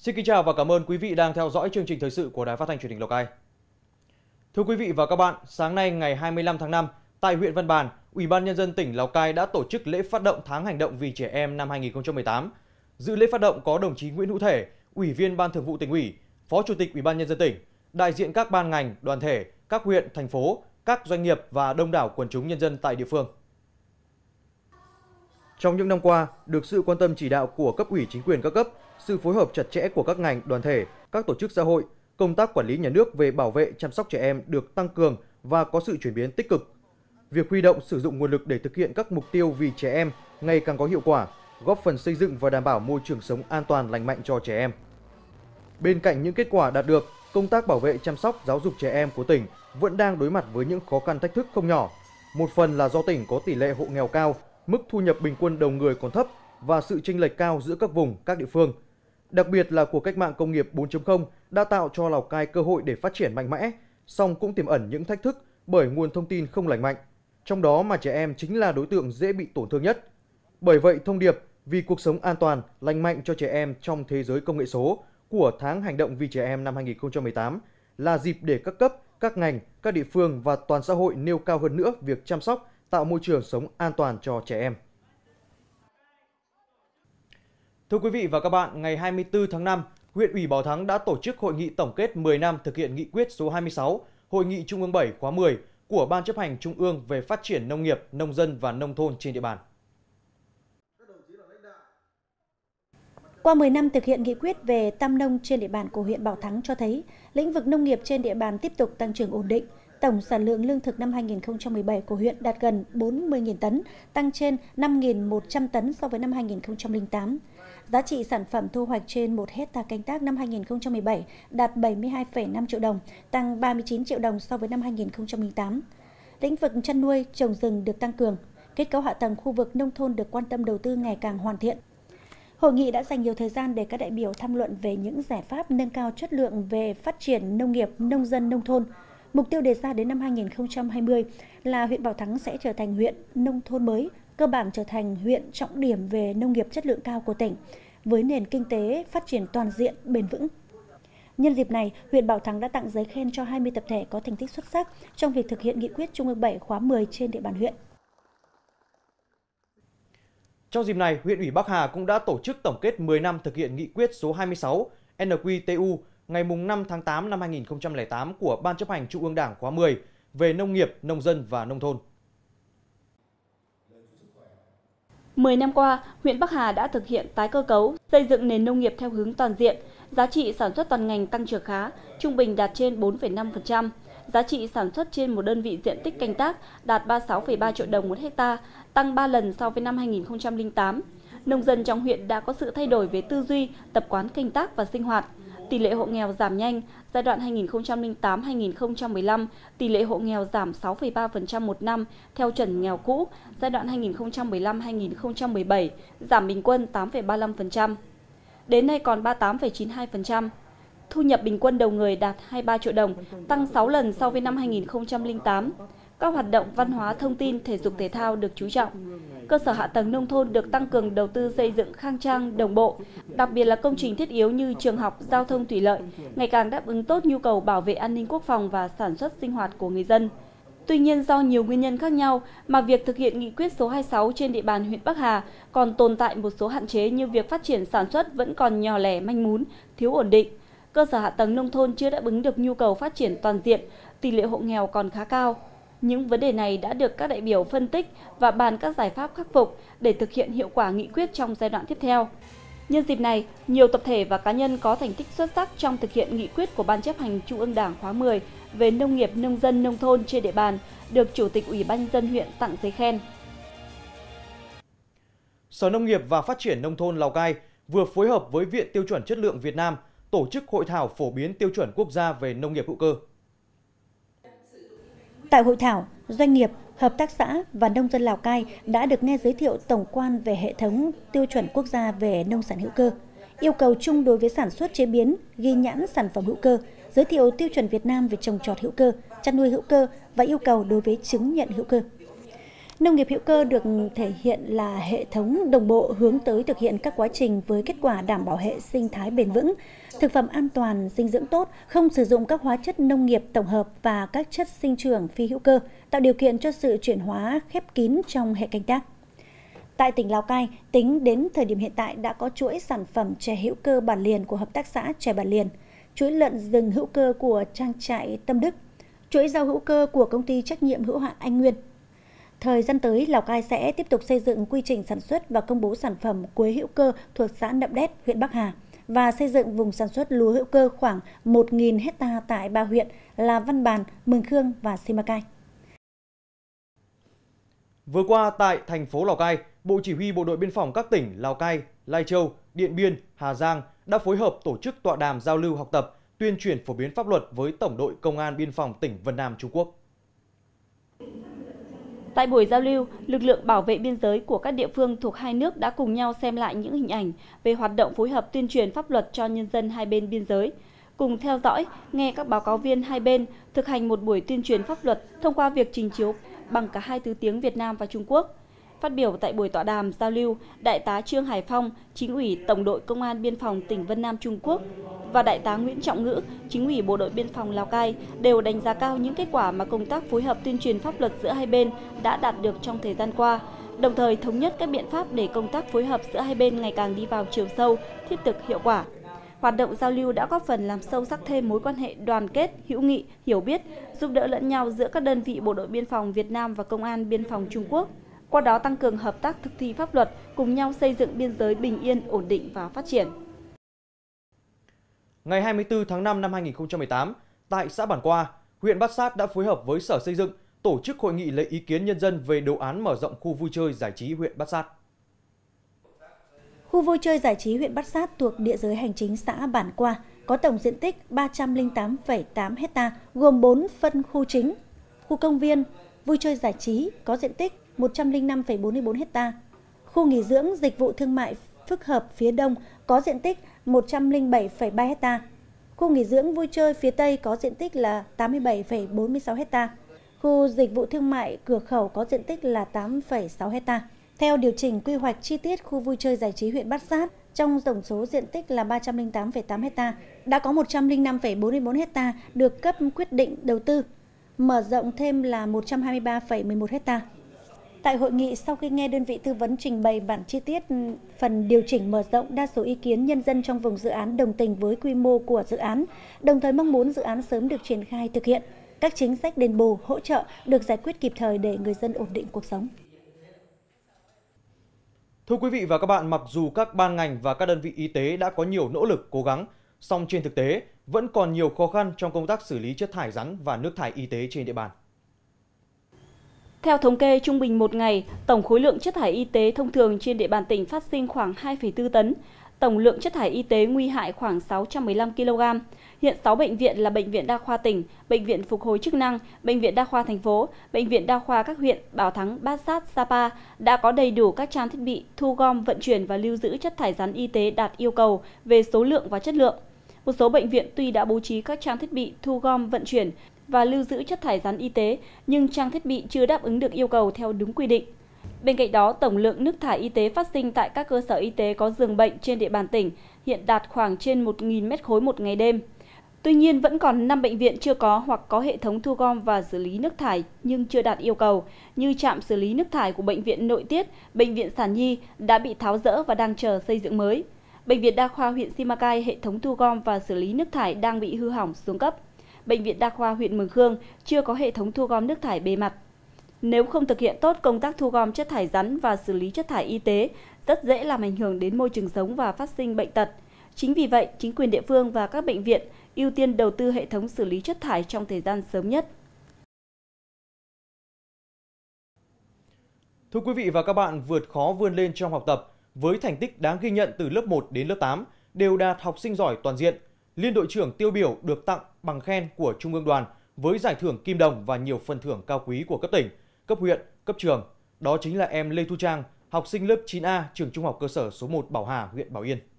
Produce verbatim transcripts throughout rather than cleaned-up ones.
Xin kính chào và cảm ơn quý vị đang theo dõi chương trình thời sự của Đài Phát thanh Truyền hình Lào Cai. Thưa quý vị và các bạn, sáng nay ngày hai mươi lăm tháng năm, tại huyện Văn Bàn, Ủy ban Nhân dân tỉnh Lào Cai đã tổ chức lễ phát động tháng hành động vì trẻ em năm hai nghìn không trăm mười tám. Dự lễ phát động có đồng chí Nguyễn Hữu Thể, Ủy viên Ban Thường vụ Tỉnh ủy, Phó Chủ tịch Ủy ban Nhân dân tỉnh, đại diện các ban ngành, đoàn thể, các huyện, thành phố, các doanh nghiệp và đông đảo quần chúng nhân dân tại địa phương. Trong những năm qua, được sự quan tâm chỉ đạo của cấp ủy chính quyền các cấp, sự phối hợp chặt chẽ của các ngành, đoàn thể, các tổ chức xã hội, công tác quản lý nhà nước về bảo vệ chăm sóc trẻ em được tăng cường và có sự chuyển biến tích cực. Việc huy động sử dụng nguồn lực để thực hiện các mục tiêu vì trẻ em ngày càng có hiệu quả, góp phần xây dựng và đảm bảo môi trường sống an toàn lành mạnh cho trẻ em. Bên cạnh những kết quả đạt được, công tác bảo vệ chăm sóc giáo dục trẻ em của tỉnh vẫn đang đối mặt với những khó khăn thách thức không nhỏ. Một phần là do tỉnh có tỷ lệ hộ nghèo cao, mức thu nhập bình quân đầu người còn thấp và sự chênh lệch cao giữa các vùng, các địa phương. Đặc biệt là cuộc cách mạng công nghiệp bốn chấm không đã tạo cho Lào Cai cơ hội để phát triển mạnh mẽ, song cũng tiềm ẩn những thách thức bởi nguồn thông tin không lành mạnh, trong đó mà trẻ em chính là đối tượng dễ bị tổn thương nhất. Bởi vậy, thông điệp vì cuộc sống an toàn, lành mạnh cho trẻ em trong thế giới công nghệ số của tháng hành động vì trẻ em năm hai nghìn không trăm mười tám là dịp để các cấp, các ngành, các địa phương và toàn xã hội nêu cao hơn nữa việc chăm sóc, tạo môi trường sống an toàn cho trẻ em. Thưa quý vị và các bạn, ngày hai mươi tư tháng năm, huyện ủy Bảo Thắng đã tổ chức hội nghị tổng kết mười năm thực hiện nghị quyết số hai mươi sáu, Hội nghị Trung ương bảy khóa mười của Ban chấp hành Trung ương về phát triển nông nghiệp, nông dân và nông thôn trên địa bàn. Qua mười năm thực hiện nghị quyết về tam nông trên địa bàn của huyện Bảo Thắng cho thấy, lĩnh vực nông nghiệp trên địa bàn tiếp tục tăng trưởng ổn định. Tổng sản lượng lương thực năm hai nghìn không trăm mười bảy của huyện đạt gần bốn mươi nghìn tấn, tăng trên năm nghìn một trăm tấn so với năm hai nghìn không trăm lẻ tám. Giá trị sản phẩm thu hoạch trên một hecta canh tác năm hai nghìn không trăm mười bảy đạt bảy mươi hai phẩy năm triệu đồng, tăng ba mươi chín triệu đồng so với năm hai nghìn không trăm lẻ tám. Lĩnh vực chăn nuôi, trồng rừng được tăng cường, kết cấu hạ tầng khu vực nông thôn được quan tâm đầu tư ngày càng hoàn thiện. Hội nghị đã dành nhiều thời gian để các đại biểu tham luận về những giải pháp nâng cao chất lượng về phát triển nông nghiệp, nông dân, nông thôn. Mục tiêu đề ra đến năm hai nghìn không trăm hai mươi là huyện Bảo Thắng sẽ trở thành huyện nông thôn mới, cơ bản trở thành huyện trọng điểm về nông nghiệp chất lượng cao của tỉnh, với nền kinh tế phát triển toàn diện, bền vững. Nhân dịp này, huyện Bảo Thắng đã tặng giấy khen cho hai mươi tập thể có thành tích xuất sắc trong việc thực hiện nghị quyết Trung ương bảy khóa mười trên địa bàn huyện. Trong dịp này, huyện ủy Bắc Hà cũng đã tổ chức tổng kết mười năm thực hiện nghị quyết số hai mươi sáu N Q T U ngày năm tháng tám năm hai nghìn không trăm lẻ tám của Ban chấp hành Trung ương Đảng khóa mười về nông nghiệp, nông dân và nông thôn. mười năm qua, huyện Bắc Hà đã thực hiện tái cơ cấu, xây dựng nền nông nghiệp theo hướng toàn diện, giá trị sản xuất toàn ngành tăng trưởng khá, trung bình đạt trên bốn phẩy năm phần trăm, giá trị sản xuất trên một đơn vị diện tích canh tác đạt ba mươi sáu phẩy ba triệu đồng một hecta, tăng ba lần so với năm hai nghìn không trăm lẻ tám. Nông dân trong huyện đã có sự thay đổi về tư duy, tập quán canh tác và sinh hoạt. Tỷ lệ hộ nghèo giảm nhanh, giai đoạn hai nghìn không trăm lẻ tám đến hai nghìn không trăm mười lăm, tỷ lệ hộ nghèo giảm sáu phẩy ba phần trăm một năm theo chuẩn nghèo cũ, giai đoạn hai nghìn không trăm mười lăm đến hai nghìn không trăm mười bảy, giảm bình quân tám phẩy ba mươi lăm phần trăm. Đến nay còn ba mươi tám phẩy chín mươi hai phần trăm. Thu nhập bình quân đầu người đạt hai mươi ba triệu đồng, tăng sáu lần so với năm hai nghìn không trăm lẻ tám. Các hoạt động văn hóa, thông tin, thể dục thể thao được chú trọng. Cơ sở hạ tầng nông thôn được tăng cường đầu tư xây dựng khang trang, đồng bộ, đặc biệt là công trình thiết yếu như trường học, giao thông thủy lợi, ngày càng đáp ứng tốt nhu cầu bảo vệ an ninh quốc phòng và sản xuất sinh hoạt của người dân. Tuy nhiên, do nhiều nguyên nhân khác nhau mà việc thực hiện nghị quyết số hai mươi sáu trên địa bàn huyện Bắc Hà còn tồn tại một số hạn chế như việc phát triển sản xuất vẫn còn nhỏ lẻ, manh mún, thiếu ổn định. Cơ sở hạ tầng nông thôn chưa đáp ứng được nhu cầu phát triển toàn diện, tỷ lệ hộ nghèo còn khá cao. Những vấn đề này đã được các đại biểu phân tích và bàn các giải pháp khắc phục để thực hiện hiệu quả nghị quyết trong giai đoạn tiếp theo. Nhân dịp này, nhiều tập thể và cá nhân có thành tích xuất sắc trong thực hiện nghị quyết của Ban chấp hành Trung ương Đảng khóa mười về nông nghiệp, nông dân, nông thôn trên địa bàn được Chủ tịch Ủy ban Nhân dân huyện tặng giấy khen. Sở Nông nghiệp và Phát triển Nông thôn Lào Cai vừa phối hợp với Viện Tiêu chuẩn Chất lượng Việt Nam tổ chức hội thảo phổ biến tiêu chuẩn quốc gia về nông nghiệp hữu cơ. Tại hội thảo, doanh nghiệp, hợp tác xã và nông dân Lào Cai đã được nghe giới thiệu tổng quan về hệ thống tiêu chuẩn quốc gia về nông sản hữu cơ, yêu cầu chung đối với sản xuất chế biến, ghi nhãn sản phẩm hữu cơ, giới thiệu tiêu chuẩn Việt Nam về trồng trọt hữu cơ, chăn nuôi hữu cơ và yêu cầu đối với chứng nhận hữu cơ. Nông nghiệp hữu cơ được thể hiện là hệ thống đồng bộ hướng tới thực hiện các quá trình với kết quả đảm bảo hệ sinh thái bền vững, thực phẩm an toàn, dinh dưỡng tốt, không sử dụng các hóa chất nông nghiệp tổng hợp và các chất sinh trưởng phi hữu cơ, tạo điều kiện cho sự chuyển hóa khép kín trong hệ canh tác. Tại tỉnh Lào Cai, tính đến thời điểm hiện tại đã có chuỗi sản phẩm chè hữu cơ bản liền của Hợp tác xã Chè Bản Liền, chuỗi lợn rừng hữu cơ của trang trại Tâm Đức, chuỗi rau hữu cơ của công ty trách nhiệm hữu hạn Anh Nguyên. Thời gian tới, Lào Cai sẽ tiếp tục xây dựng quy trình sản xuất và công bố sản phẩm quế hữu cơ thuộc xã Nậm Đét, huyện Bắc Hà và xây dựng vùng sản xuất lúa hữu cơ khoảng một nghìn hectare tại ba huyện là Văn Bàn, Mường Khương và Simacai. Vừa qua tại thành phố Lào Cai, Bộ Chỉ huy Bộ đội Biên phòng các tỉnh Lào Cai, Lai Châu, Điện Biên, Hà Giang đã phối hợp tổ chức tọa đàm giao lưu học tập, tuyên truyền phổ biến pháp luật với Tổng đội Công an Biên phòng tỉnh Vân Nam, Trung Quốc. Tại buổi giao lưu, lực lượng bảo vệ biên giới của các địa phương thuộc hai nước đã cùng nhau xem lại những hình ảnh về hoạt động phối hợp tuyên truyền pháp luật cho nhân dân hai bên biên giới, cùng theo dõi, nghe các báo cáo viên hai bên thực hành một buổi tuyên truyền pháp luật thông qua việc trình chiếu bằng cả hai thứ tiếng Việt Nam và Trung Quốc. Phát biểu tại buổi tọa đàm giao lưu, Đại tá Trương Hải Phong, Chính ủy Tổng đội Công an Biên phòng tỉnh Vân Nam, Trung Quốc và Đại tá Nguyễn Trọng Ngữ, Chính ủy Bộ đội Biên phòng Lào Cai đều đánh giá cao những kết quả mà công tác phối hợp tuyên truyền pháp luật giữa hai bên đã đạt được trong thời gian qua, đồng thời thống nhất các biện pháp để công tác phối hợp giữa hai bên ngày càng đi vào chiều sâu, thiết thực, hiệu quả. Hoạt động giao lưu đã góp phần làm sâu sắc thêm mối quan hệ đoàn kết, hữu nghị, hiểu biết, giúp đỡ lẫn nhau giữa các đơn vị Bộ đội Biên phòng Việt Nam và Công an Biên phòng Trung Quốc. Qua đó tăng cường hợp tác thực thi pháp luật, cùng nhau xây dựng biên giới bình yên, ổn định và phát triển. Ngày hai mươi tư tháng năm năm hai nghìn không trăm mười tám, tại xã Bản Qua, huyện Bát Sát đã phối hợp với Sở Xây dựng tổ chức hội nghị lấy ý kiến nhân dân về đồ án mở rộng khu vui chơi giải trí huyện Bát Sát. Khu vui chơi giải trí huyện Bát Sát thuộc địa giới hành chính xã Bản Qua có tổng diện tích ba trăm lẻ tám phẩy tám ha, gồm bốn phân khu chính, khu công viên, vui chơi giải trí có diện tích một trăm lẻ năm phẩy bốn mươi bốn ha, khu nghỉ dưỡng dịch vụ thương mại phức hợp phía đông có diện tích một trăm lẻ bảy phẩy ba ha, khu nghỉ dưỡng vui chơi phía tây có diện tích là tám mươi bảy phẩy bốn mươi sáu ha, khu dịch vụ thương mại cửa khẩu có diện tích là tám phẩy sáu ha. Theo điều chỉnh quy hoạch chi tiết khu vui chơi giải trí huyện Bát Sát, trong tổng số diện tích là ba trăm lẻ tám phẩy tám ha, đã có một trăm lẻ năm phẩy bốn mươi bốn ha được cấp quyết định đầu tư, mở rộng thêm là một trăm hai mươi ba phẩy mười một ha. Tại hội nghị, sau khi nghe đơn vị tư vấn trình bày bản chi tiết phần điều chỉnh mở rộng, đa số ý kiến nhân dân trong vùng dự án đồng tình với quy mô của dự án, đồng thời mong muốn dự án sớm được triển khai thực hiện, các chính sách đền bù, hỗ trợ được giải quyết kịp thời để người dân ổn định cuộc sống. Thưa quý vị và các bạn, mặc dù các ban ngành và các đơn vị y tế đã có nhiều nỗ lực cố gắng, song trên thực tế vẫn còn nhiều khó khăn trong công tác xử lý chất thải rắn và nước thải y tế trên địa bàn. Theo thống kê, trung bình một ngày, tổng khối lượng chất thải y tế thông thường trên địa bàn tỉnh phát sinh khoảng hai phẩy bốn tấn, tổng lượng chất thải y tế nguy hại khoảng sáu trăm mười lăm ki lô gam. Hiện sáu bệnh viện là Bệnh viện Đa khoa tỉnh, Bệnh viện Phục hồi chức năng, Bệnh viện Đa khoa thành phố, Bệnh viện Đa khoa các huyện Bảo Thắng, Bát Sát, Sapa đã có đầy đủ các trang thiết bị thu gom, vận chuyển và lưu giữ chất thải rắn y tế đạt yêu cầu về số lượng và chất lượng. Một số bệnh viện tuy đã bố trí các trang thiết bị thu gom, vận chuyển và lưu giữ chất thải rắn y tế, nhưng trang thiết bị chưa đáp ứng được yêu cầu theo đúng quy định. Bên cạnh đó, tổng lượng nước thải y tế phát sinh tại các cơ sở y tế có giường bệnh trên địa bàn tỉnh hiện đạt khoảng trên một nghìn mét khối một ngày đêm. Tuy nhiên, vẫn còn năm bệnh viện chưa có hoặc có hệ thống thu gom và xử lý nước thải nhưng chưa đạt yêu cầu, như trạm xử lý nước thải của Bệnh viện Nội tiết, Bệnh viện Sản Nhi đã bị tháo dỡ và đang chờ xây dựng mới. Bệnh viện Đa khoa huyện Simacai, hệ thống thu gom và xử lý nước thải đang bị hư hỏng xuống cấp. Bệnh viện Đa khoa huyện Mường Khương chưa có hệ thống thu gom nước thải bề mặt. Nếu không thực hiện tốt công tác thu gom chất thải rắn và xử lý chất thải y tế, rất dễ làm ảnh hưởng đến môi trường sống và phát sinh bệnh tật. Chính vì vậy, chính quyền địa phương và các bệnh viện ưu tiên đầu tư hệ thống xử lý chất thải trong thời gian sớm nhất. Thưa quý vị và các bạn, vượt khó vươn lên trong học tập, với thành tích đáng ghi nhận từ lớp một đến lớp tám, đều đạt học sinh giỏi toàn diện, Liên đội trưởng tiêu biểu được tặng bằng khen của Trung ương Đoàn với giải thưởng Kim Đồng và nhiều phần thưởng cao quý của cấp tỉnh, cấp huyện, cấp trường. Đó chính là em Lê Thu Trang, học sinh lớp chín A, trường Trung học cơ sở số một Bảo Hà, huyện Bảo Yên.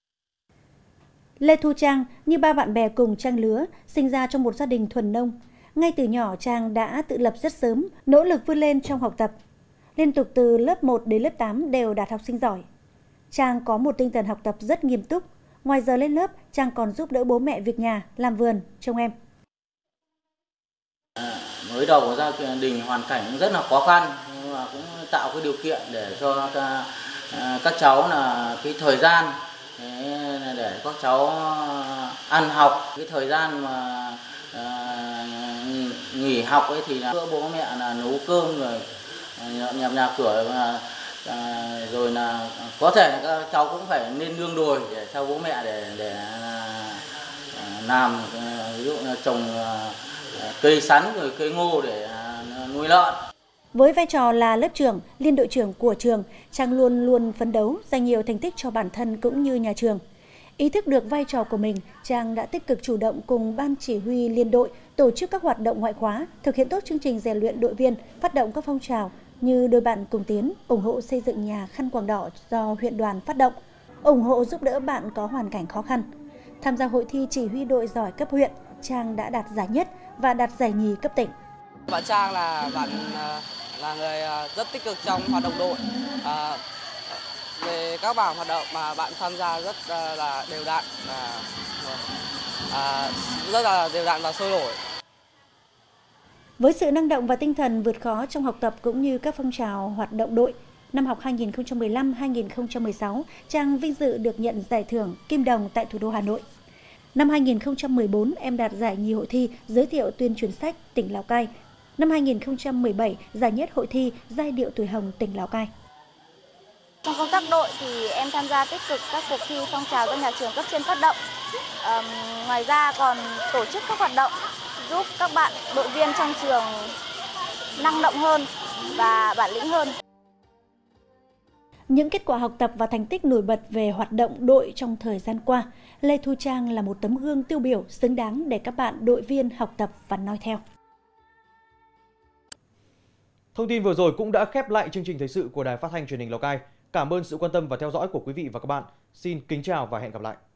Lê Thu Trang, như ba bạn bè cùng trang lứa, sinh ra trong một gia đình thuần nông. Ngay từ nhỏ, Trang đã tự lập rất sớm, nỗ lực vươn lên trong học tập. Liên tục từ lớp một đến lớp tám đều đạt học sinh giỏi. Trang có một tinh thần học tập rất nghiêm túc. Ngoài giờ lên lớp, Trang còn giúp đỡ bố mẹ việc nhà, làm vườn, trông em. Mới đầu của gia đình hoàn cảnh cũng rất là khó khăn, nhưng mà cũng tạo cái điều kiện để cho các, các cháu là cái thời gian để các cháu ăn học. Cái thời gian mà nghỉ học ấy thì là bố mẹ là nấu cơm rồi nhập nhà cửa, rồi là có thể là các cháu cũng phải lên nương đồi để cho bố mẹ để để làm, ví dụ là trồng cây sắn rồi cây ngô để nuôi lợn. Với vai trò là lớp trưởng, liên đội trưởng của trường, Trang luôn luôn phấn đấu giành nhiều thành tích cho bản thân cũng như nhà trường. Ý thức được vai trò của mình, Trang đã tích cực chủ động cùng ban chỉ huy liên đội tổ chức các hoạt động ngoại khóa, thực hiện tốt chương trình rèn luyện đội viên, phát động các phong trào như đôi bạn cùng tiến, ủng hộ xây dựng nhà khăn quàng đỏ do huyện đoàn phát động, ủng hộ giúp đỡ bạn có hoàn cảnh khó khăn. Tham gia hội thi chỉ huy đội giỏi cấp huyện, Trang đã đạt giải nhất và đạt giải nhì cấp tỉnh. Bạn Trang là bạn là người rất tích cực trong hoạt động đội. À, về các bảng hoạt động mà bạn tham gia rất là đều đặn, và à, rất là đều đặn và sôi nổi. Với sự năng động và tinh thần vượt khó trong học tập cũng như các phong trào hoạt động đội, năm học hai nghìn không trăm mười lăm hai nghìn không trăm mười sáu, Trang vinh dự được nhận giải thưởng Kim Đồng tại thủ đô Hà Nội. Năm hai nghìn không trăm mười bốn, em đạt giải nhì hội thi giới thiệu tuyên truyền sách tỉnh Lào Cai. Năm hai nghìn không trăm mười bảy, giải nhất hội thi giai điệu tuổi hồng tỉnh Lào Cai. Trong công tác đội thì em tham gia tích cực các cuộc thi phong trào do nhà trường cấp trên phát động. À, ngoài ra còn tổ chức các hoạt động giúp các bạn đội viên trong trường năng động hơn và bản lĩnh hơn. Những kết quả học tập và thành tích nổi bật về hoạt động đội trong thời gian qua, Lê Thu Trang là một tấm gương tiêu biểu xứng đáng để các bạn đội viên học tập và noi theo. Thông tin vừa rồi cũng đã khép lại chương trình thời sự của Đài Phát thanh Truyền hình Lào Cai. Cảm ơn sự quan tâm và theo dõi của quý vị và các bạn. Xin kính chào và hẹn gặp lại.